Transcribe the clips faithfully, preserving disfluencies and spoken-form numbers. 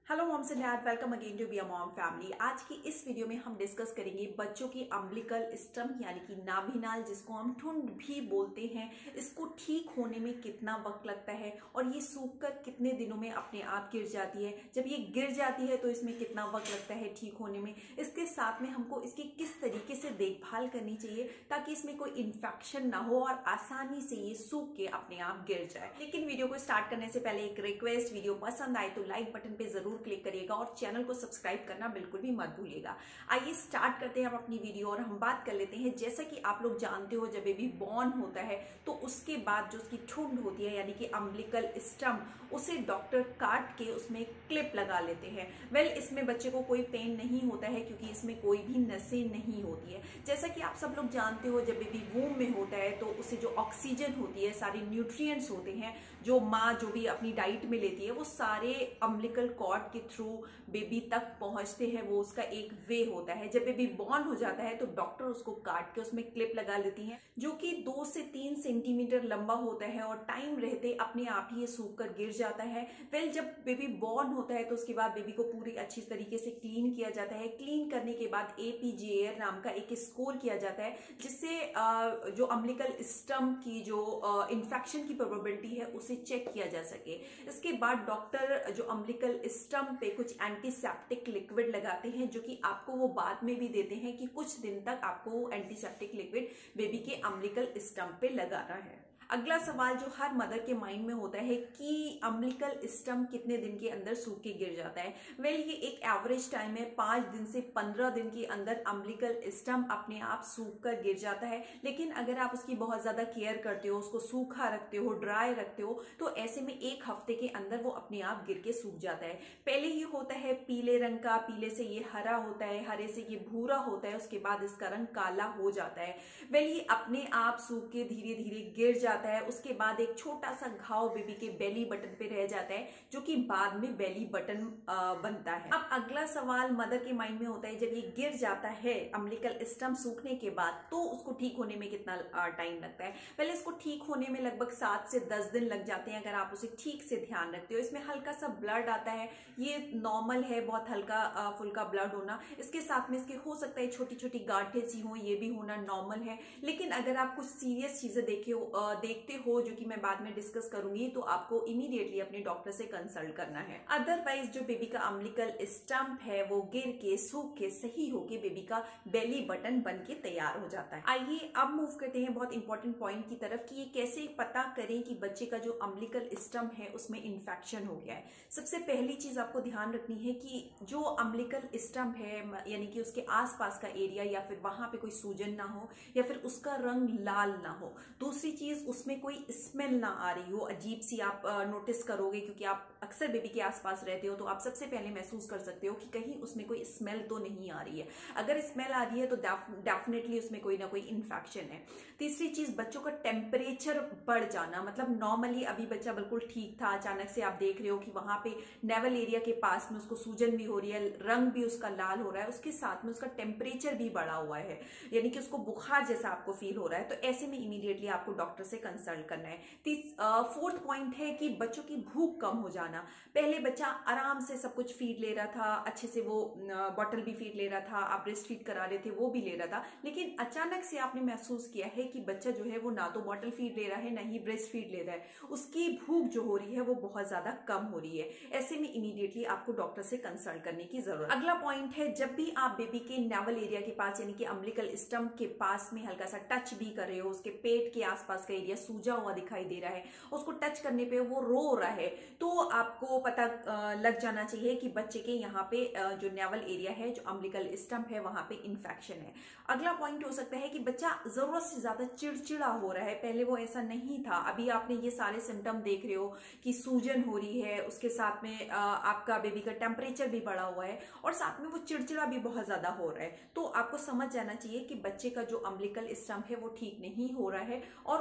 Hello moms and dad, welcome again to be a mom family. आज की इस video में हम डिस्कस करेंगे बच्चों की अम्बिलिकल स्टम्प यानी कि नाभिनाल, जिसको हम ठुंड भी बोलते हैं, इसको ठीक होने में कितना वक्त लगता है और ये सूख कर कितने दिनों में अपने आप गिर जाती है। जब ये गिर जाती है तो इसमें कितना वक्त लगता है ठीक होने में। इसके साथ में हमको इसकी किस तरीके से देखभाल करनी चाहिए ताकि इसमें कोई इन्फेक्शन ना हो और आसानी से ये सूख के अपने आप गिर जाए। लेकिन वीडियो को स्टार्ट करने से पहले एक रिक्वेस्ट, वीडियो पसंद आए तो लाइक बटन पे जरूर क्लिक करिएगा और चैनल को सब्सक्राइब करना बिल्कुल भी मत भूलिएगा। आइए स्टार्ट करते हैं हम अपनी वीडियो और हम बात कर लेते हैं। जैसा कि आप लोग जानते हो, जब बेबी बॉर्न होता है तो उसके बाद जो उसकी ठुंड होती है यानी कि अम्बिलिकल स्टम्प, उसे डॉक्टर काट के उसमें क्लिप लगा लेते हैं। वेल well, इसमें बच्चे को कोई पेन नहीं होता है क्योंकि इसमें कोई भी नसें नहीं होती है। जैसा कि आप सब लोग जानते हो, जब बेबी वूम में होता है तो उसे जो ऑक्सीजन होती है, सारे न्यूट्रिएंट्स होते हैं जो माँ जो भी अपनी डाइट में लेती है, वो सारे अम्बिलिकल कॉर्ड के थ्रू बेबी तक पहुंचते हैं। वो उसका एक वे होता है। जब बेबी बॉर्न हो जाता है तो डॉक्टर उसको काट के उसमें क्लिप लगा लेती हैं, जो कि दो से तीन सेंटीमीटर लंबा होता है और टाइम रहते अपने आप ही ये सूख कर गिर जाता है। वेल जब बेबी बॉर्न होता है तो उसके बाद बेबी को पूरी अच्छी तरीके से क्लीन किया जाता है। क्लीन करने के बाद A P J A R नाम का एक स्कोर किया जाता है, जिससे जो अम्बिलिकल स्टम्प की जो इन्फेक्शन की प्रोबेबिलिटी है उसे चेक किया जा सके। इसके बाद डॉक्टर जो अम्बिलिकल स्टम्प पे कुछ एंटीसेप्टिक लिक्विड लगाते हैं, जो कि आपको वो बाद में भी देते हैं कि कुछ दिन तक आपको एंटीसेप्टिक लिक्विड बेबी के अम्बिलिकल स्टम्प पे लगाना है। अगला सवाल जो हर मदर के माइंड में होता है कि अम्बिलिकल स्टम्प कितने दिन के अंदर सूख के गिर जाता है। वेल ये एक एवरेज टाइम है, पांच दिन से पंद्रह दिन के अंदर अम्बिलिकल स्टम्प अपने आप सूख कर गिर जाता है। लेकिन अगर आप उसकी बहुत ज्यादा केयर करते हो, उसको सूखा रखते हो, ड्राई रखते हो, तो ऐसे में एक हफ्ते के अंदर वो अपने आप गिर के सूख जाता है। पहले ये होता है पीले रंग का, पीले से ये हरा होता है, हरे से ये भूरा होता है, उसके बाद इसका रंग काला हो जाता है। वेल ये अपने आप सूख के धीरे धीरे गिर जाता है। उसके बाद एक छोटा सा घाव बेबी के बेली बटन पे रह जाता है, जो कि बाद में बेली बटन बनता है। अब अगला सवाल मदर के माइंड में होता है, जब ये गिर जाता है अम्बिलिकल स्टम्प सूखने के बाद, तो उसको ठीक होने में कितना टाइम लगता है। पहले इसको ठीक होने में लगभग सात से दस दिन लग जाते हैं, अगर आप उसे ठीक से ध्यान रखते हो। इसमें हल्का सा ब्लड आता है, ये नॉर्मल है, बहुत हल्का फुल्का ब्लड होना। इसके साथ में इसके हो सकता है छोटी छोटी गांठें सी हो, ये भी होना नॉर्मल है। लेकिन अगर आप कुछ सीरियस चीजें देखे हो देखते हो, जो कि मैं बाद में डिस्कस करूंगी, तो आपको इमीडिएटली अपने डॉक्टर से कंसल्ट करना है। अदरवाइज जो बेबी का अम्बिलिकल स्टम्प है वो गिर के सूख के सही होके बेबी का बेली बटन बन के तैयार हो जाता है। आइए अब मूव करते हैं बहुत इंपॉर्टेंट पॉइंट की तरफ कि ये कैसे पता करें कि बच्चे का जो अम्बिलिकल स्टम्प है उसमें इंफेक्शन हो गया है। सबसे पहली चीज आपको ध्यान रखनी है कि जो अम्बिलिकल स्टम्प है यानी कि उसके आसपास का एरिया, या फिर वहां पे कोई सूजन ना हो, या फिर उसका रंग लाल ना हो। दूसरी चीज, उसमें कोई स्मेल ना आ रही हो, अजीब सी आप नोटिस करोगे, क्योंकि आप अक्सर बेबी के आसपास रहते हो तो आप सबसे पहले महसूस कर सकते हो कि कहीं उसमें कोई स्मेल तो नहीं आ रही है। अगर स्मेल आ रही है तो डेफिनेटली उसमें कोई ना कोई इन्फेक्शन है। तीसरी चीज, बच्चों का टेम्परेचर बढ़ जाना, मतलब नॉर्मली अभी बच्चा बिल्कुल ठीक था, अचानक से आप देख रहे हो कि वहां पे नेवल एरिया के पास में उसको सूजन भी हो रही है, रंग भी उसका लाल हो रहा है, उसके साथ में उसका टेम्परेचर भी बढ़ा हुआ है, यानी कि उसको बुखार जैसा आपको फील हो रहा है, तो ऐसे में इमीडिएटली आपको डॉक्टर से कंसल्ट करना है। फोर्थ पॉइंट है कि बच्चों की भूख कम हो जाना। पहले बच्चा आराम से सब कुछ फीड ले रहा था, अच्छे से वो बॉटल भी फीड ले रहा था, आप ब्रेस्ट फीड करा रहे थे वो भी ले रहा था, लेकिन अचानक से आपने महसूस किया है कि बच्चा जो है वो ना तो बॉटल फीड ले रहा है, ना ही ब्रेस्ट फीड ले रहा है, उसकी भूख जो हो रही है वो बहुत ज्यादा कम हो रही है। ऐसे में इमीडिएटली आपको डॉक्टर से कंसल्ट करने की जरूरत। अगला पॉइंट है, जब भी आप बेबी के नेवल एरिया के पास यानी कि अम्बिलिकल स्टम्प के पास में हल्का सा टच भी कर रहे हो, उसके पेट के आसपास का एरिया सूजा हुआ दिखाई दे रहा है, उसको टच करने पे वो रो रहा है, तो आपको पता लग जाना चाहिए कि बच्चे के यहाँ पे जो नेवल एरिया है, जो अम्बिलिकल स्टम्प है, वहां पे इंफेक्शन है। अगला पॉइंट हो सकता है कि बच्चा जरूरत से ज्यादा चिड़चिड़ा हो रहा है, पहले वो ऐसा नहीं था, अभी आपने ये सारे सिम्टम देख रहे हो कि सूजन हो रही है, उसके साथ में आपका बेबी का टेम्परेचर भी बढ़ा हुआ है और साथ में वो चिड़चिड़ा भी बहुत ज्यादा हो रहा है। तो आपको समझ जाना चाहिए कि बच्चे का जो अम्बिलिकल स्टम्प है वो ठीक नहीं हो रहा है और उसमें कोई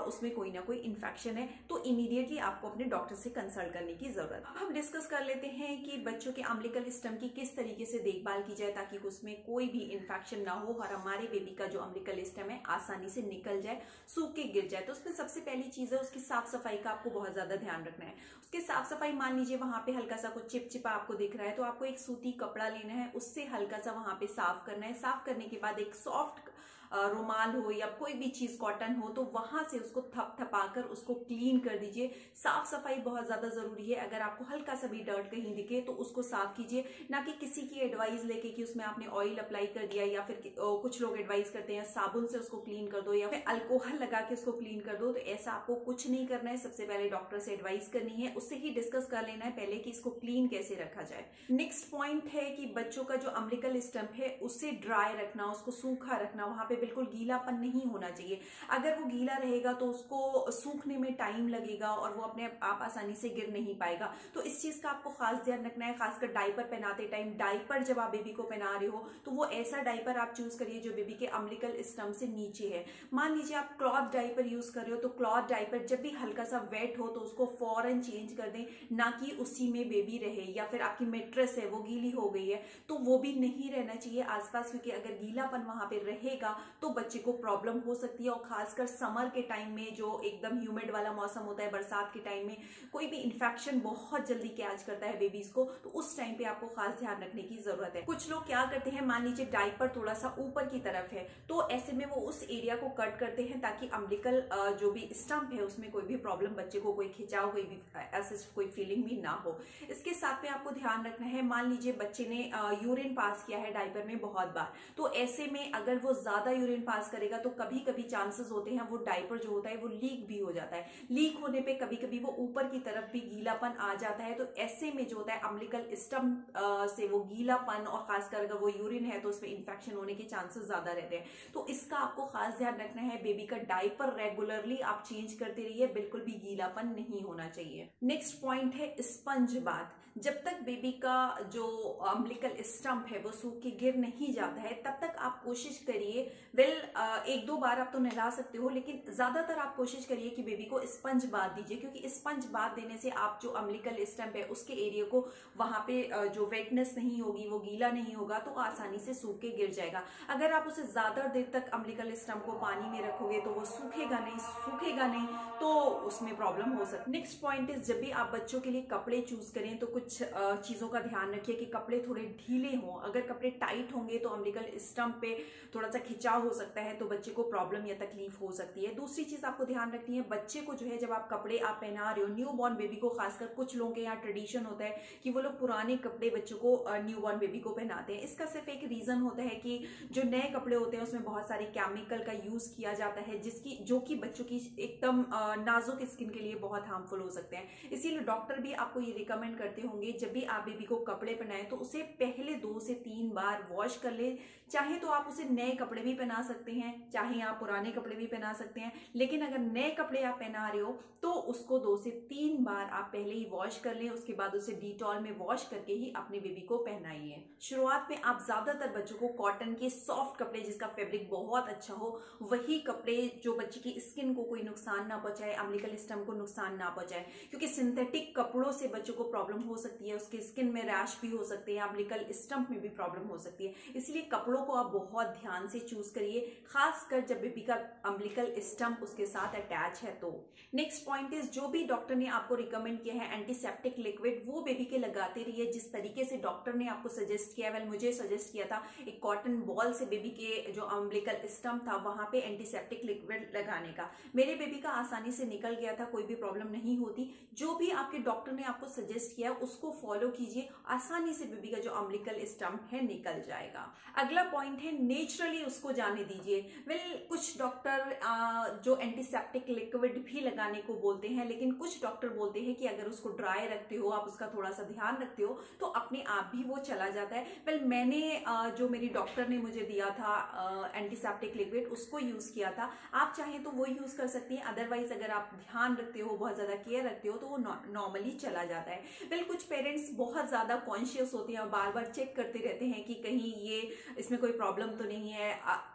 कोई ना कोई इन्फेक्शन है, तो इमीडिएटली आपको अपने डॉक्टर से कंसल्ट करने की जरूरत है। अब हम डिस्कस कर लेते हैं कि बच्चों के अम्बिलिकल स्टम की किस तरीके से देखभाल की जाए ताकि उसमें कोई भी इन्फेक्शन ना हो और हमारे बेबी का जो अम्बिलिकल स्टम है आसानी से निकल जाए, सूख के गिर जाए। तो उसमें सबसे पहली चीज है उसकी साफ सफाई का आपको बहुत ज्यादा ध्यान रखना है। उसके साफ सफाई, मान लीजिए वहां पे हल्का सा कुछ चिपचिपा आपको दिख रहा है तो आपको एक सूती कपड़ा लेना है, उससे हल्का सा वहां पे साफ करना है। साफ करने के बाद एक सॉफ्ट रुमाल हो या कोई भी चीज कॉटन हो तो वहां से उसको थप थपाकर उसको क्लीन कर दीजिए। साफ सफाई बहुत ज्यादा जरूरी है। अगर आपको हल्का सा भी डर्ट कहीं दिखे तो उसको साफ कीजिए, ना कि किसी की एडवाइस लेके कि उसमें आपने ऑयल अप्लाई कर दिया या फिर कुछ लोग एडवाइस करते हैं साबुन से उसको क्लीन कर दो या फिर अल्कोहल लगा के उसको क्लीन कर दो। तो ऐसा आपको कुछ नहीं करना है। सबसे पहले डॉक्टर से एडवाइस करनी है, उससे ही डिस्कस कर लेना है पहले कि इसको क्लीन कैसे रखा जाए। नेक्स्ट पॉइंट है कि बच्चों का जो अम्बिलिकल स्टम्प है उसे ड्राई रखना, उसको सूखा रखना, वहां पे बिल्कुल गीलापन नहीं होना चाहिए। अगर वो गीला रहेगा तो उसको सूखने में टाइम लगेगा और वो अपने आप आसानी से गिर नहीं पाएगा। तो इस चीज का आपको खास ध्यान रखना है। खासकर डायपर पहनाते टाइम, डायपर जब आप बेबी को पहना रहे हो तो वो ऐसा डायपर आप चूज करिए जो बेबी के अम्बिलिकल स्टम्प से नीचे है। मान लीजिए आप क्लॉथ डायपर यूज कर रहे हो तो क्लॉथ डायपर जब भी हल्का सा वेट हो तो उसको फौरन चेंज कर दें, ना कि उसी में बेबी रहे। या फिर आपकी मेट्रेस है वो गीली हो गई है तो वो भी नहीं रहना चाहिए आसपास, क्योंकि अगर गीलापन वहां पे रहेगा तो बच्चे को प्रॉब्लम हो सकती है। और खासकर समर के टाइम में जो एकदम ह्यूमिड वाला मौसम होता है, बरसात के टाइम में कोई भी इन्फेक्शन बहुत जल्दी कैच करता है बेबीज को, तो उस टाइम पे आपको खास ध्यान रखने की जरूरत है। कुछ लोग क्या करते हैं, मान लीजिए डायपर थोड़ा सा ऊपर की तरफ है तो ऐसे में वो उस एरिया को कट करते हैं ताकि अम्बिलिकल जो भी स्टम्प है उसमें कोई भी प्रॉब्लम, बच्चे को कोई खिंचाव, कोई भी ऐसे कोई फीलिंग भी ना हो। इसके साथ में आपको ध्यान रखना है, मान लीजिए बच्चे ने यूरिन पास किया है डायपर में बहुत बार, तो ऐसे में अगर वो ज्यादा यूरिन पास करेगा तो कभी कभी चांसेस होते हैं वो डायपर जो होता है वो लीक भी हो जाता है। लीक होने पे कभी कभी वो ऊपर की तरफ भी गीलापन आ जाता है। तो ऐसे में जो होता है अम्बिलिकल स्टम्प से वो गीलापन, और खासकर अगर वो यूरिन है तो उसमें इंफेक्शन होने के चांसेस ज्यादा रहते हैं। तो इसका आपको खास ध्यान रखना है। बेबी का डायपर रेगुलरली आप चेंज करते रहिए, बिल्कुल भी गीलापन नहीं होना चाहिए। नेक्स्ट पॉइंट है स्पंज बाथ। जब तक बेबी का जो अम्बिलिकल स्टम्प है वो सूख के गिर नहीं जाता है तब तक आप कोशिश करिए, वेल एक दो बार आप तो नहला सकते हो लेकिन ज्यादातर आप कोशिश करिए कि बेबी को स्पंज बाथ दीजिए, क्योंकि स्पंज बाथ देने से आप जो अम्बिलिकल स्टम्प है उसके एरिया को वहां पे जो वेटनेस नहीं होगी, वो गीला नहीं होगा तो आसानी से सूख के गिर जाएगा। अगर आप उसे ज्यादा देर तक अम्बिलिकल स्टम्प को पानी में रखोगे तो वो सूखेगा नहीं, सूखेगा नहीं तो उसमें प्रॉब्लम हो सकती है। नेक्स्ट पॉइंट इज, जब भी आप बच्चों के लिए कपड़े चूज करें तो कुछ चीजों का ध्यान रखिए कि कपड़े थोड़े ढीले हों। अगर कपड़े टाइट होंगे तो अम्बिलिकल स्टम्प पे थोड़ा सा खिंचाव हो सकता है तो बच्चे को प्रॉब्लम या तकलीफ हो सकती है। दूसरी चीज आपको ध्यान रखनी है, बच्चे को जो है जब आप कपड़े आप पहना रहे हो, न्यू बॉर्न बेबी को, खासकर कुछ लोगों के यहाँ ट्रेडिशन होता है कि वो लोग पुराने कपड़े बच्चों को, न्यू बॉर्न बेबी को पहनाते हैं। इसका सिर्फ एक रीजन होता है कि जो नए कपड़े होते हैं उसमें बहुत सारे केमिकल का यूज किया जाता है जिसकी जो कि बच्चों की एकदम नाजुक स्किन के लिए बहुत हार्मफुल हो सकते हैं। इसीलिए डॉक्टर भी आपको ये रिकमेंड करते होंगे जब भी आप बेबी को कपड़े पहनाए तो उसे पहले दो से तीन बार वॉश कर ले। चाहे तो आप उसे नए कपड़े भी पहना सकते हैं, चाहे आप पुराने कपड़े भी पहना सकते हैं, लेकिन अगर नए कपड़े आप पहना रहे हो तो उसको दो से तीन बार आप पहले ही वॉश कर लें। उसके बाद उसे डिटॉल में वॉश करके ही अपने बेबी को पहनाइए। शुरुआत में आप ज्यादातर बच्चों को कॉटन के सॉफ्ट कपड़े जिसका फैब्रिक बहुत अच्छा हो वही कपड़े, जो बच्चे की स्किन को कोई नुकसान ना पहुंचाए, अम्बिलिकल स्टम्प को नुकसान ना पहुंचाए, क्योंकि सिंथेटिक कपड़ों से बच्चों को प्रॉब्लम हो सकती है, उसके स्किन में रैश भी हो सकते हैं, अम्बिलिकल स्टम्प में भी प्रॉब्लम हो सकती है। इसलिए कपड़ों को आप बहुत ध्यान से चूज करिए, खासकर जब बेबी का अम्बिलिकल स्टम्प उसके साथ अटैच है तो। नेक्स्ट पॉइंट इज, जो भी डॉक्टर ने आपको रिकमेंड किया है एंटीसेप्टिक लिक्विड वो बेबी के लगाते रहिए जिस तरीके से डॉक्टर ने आपको सजेस्ट किया। वेल मुझे सजेस्ट किया था एक कॉटन बॉल से बेबी के जो अम्बिलिकल स्टम्प था वहां पे एंटीसेप्टिक लिक्विड लगाने का। मेरे बेबी का आसानी से निकल गया था, कोई भी प्रॉब्लम नहीं होती। जो भी आपके डॉक्टर ने आपको सजेस्ट किया उसको फॉलो कीजिए, आसानी से बेबी का जो अम्बिलिकल स्टम्प है निकल जाएगा। अगला पॉइंट है नेचुरली उसको जाने दीजिए। वेल कुछ डॉक्टर जो एंटीसेप्टिक लिक्विड भी लगाने को बोलते हैं, लेकिन कुछ डॉक्टर बोलते हैं कि अगर उसको ड्राई रखते हो, आप उसका थोड़ा सा ध्यान रखते हो तो अपने आप भी वो चला जाता है। वेल मैंने जो मेरी डॉक्टर ने मुझे दिया था एंटीसेप्टिक लिक्विड उसको यूज किया था। आप चाहें तो वो यूज कर सकती हैं, अदरवाइज अगर आप ध्यान रखते हो, बहुत ज्यादा केयर रखते हो तो वो नॉर्मली चला जाता है। वेल कुछ पेरेंट्स बहुत ज्यादा कॉन्शियस होते हैं और बार बार चेक करते रहते हैं कि कहीं ये इसमें कोई प्रॉब्लम तो नहीं है।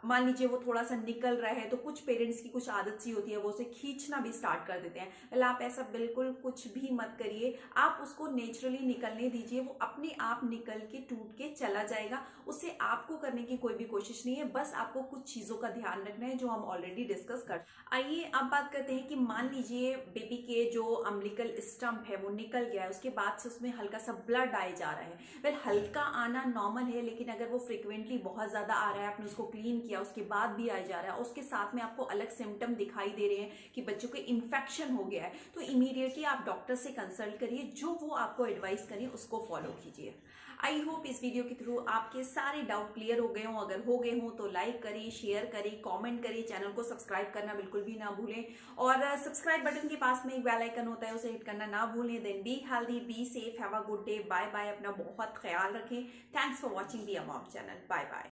मान लीजिए वो थोड़ा सा निकल रहा है, तो कुछ पेरेंट्स की कुछ आदत सी होती है, वो उसे खींचना भी स्टार्ट कर देते हैं। वेल आप ऐसा बिल्कुल कुछ भी मत करिए, आप उसको नेचुरली निकलने दीजिए, वो अपने आप निकल के टूट के चला जाएगा। उसे आपको करने की कोई भी कोशिश नहीं है, बस आपको कुछ चीजों का ध्यान रखना है जो हम ऑलरेडी डिस्कस कर। आइए अब बात करते हैं कि मान लीजिए बेबी के जो अम्बिलिकल स्टम्प है वो निकल गया है, उसके बाद से उसमें हल्का सा ब्लड आए जा रहा है। वेल हल्का आना नॉर्मल है, लेकिन अगर वो फ्रिक्वेंटली बहुत ज्यादा आ रहा है, आपने उसको क्लीन किया उसके बाद भी आ जा रहा है, उसके साथ में आपको अलग सिम्टम दिखाई दे रहे हैं कि बच्चों को इन्फेक्शन हो गया है, तो इमीडिएटली आप डॉक्टर से कंसल्ट करिए, जो वो आपको एडवाइस करें उसको फॉलो कीजिए। आई होप इस वीडियो के थ्रू आपके सारे डाउट क्लियर हो गए हों। अगर हो गए हों तो लाइक करें, शेयर करें, कमेंट करें, चैनल को सब्सक्राइब करना बिल्कुल भी ना भूलें, और सब्सक्राइब बटन के पास में एक बेल आइकन होता है, उसे हिट करना ना भूलें। Then be healthy, be safe, have a good day, bye bye, अपना बहुत ख्याल रखें। Thanks for watching be a mom channel, bye bye.